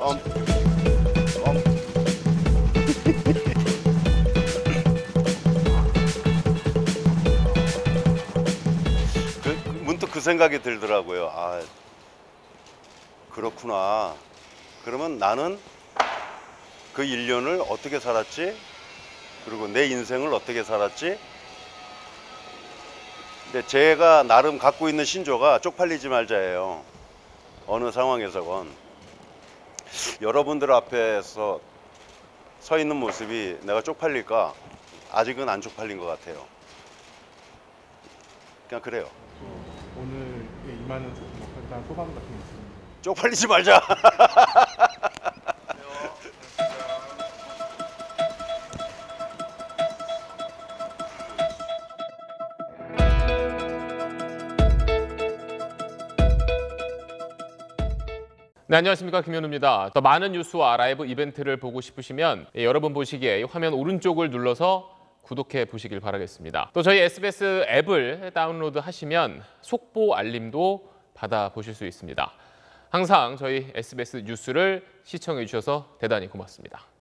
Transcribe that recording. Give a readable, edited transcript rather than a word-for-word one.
문득 그 생각이 들더라고요. 아, 그렇구나. 그러면 나는 그 1년을 어떻게 살았지? 그리고 내 인생을 어떻게 살았지? 근데 제가 나름 갖고 있는 신조가 쪽팔리지 말자예요. 어느 상황에서건. 여러분들 앞에서 서 있는 모습이 내가 쪽팔릴까? 아직은 안 쪽팔린 것 같아요. 그냥 그래요. 오늘 임하는 일단 소감 같은 게 있습니다. 쪽팔리지 말자. 네, 안녕하십니까, 김현우입니다. 더 많은 뉴스와 라이브 이벤트를 보고 싶으시면 여러분 보시기에 화면 오른쪽을 눌러서 구독해 보시길 바라겠습니다. 또 저희 SBS 앱을 다운로드 하시면 속보 알림도 받아보실 수 있습니다. 항상 저희 SBS 뉴스를 시청해 주셔서 대단히 고맙습니다.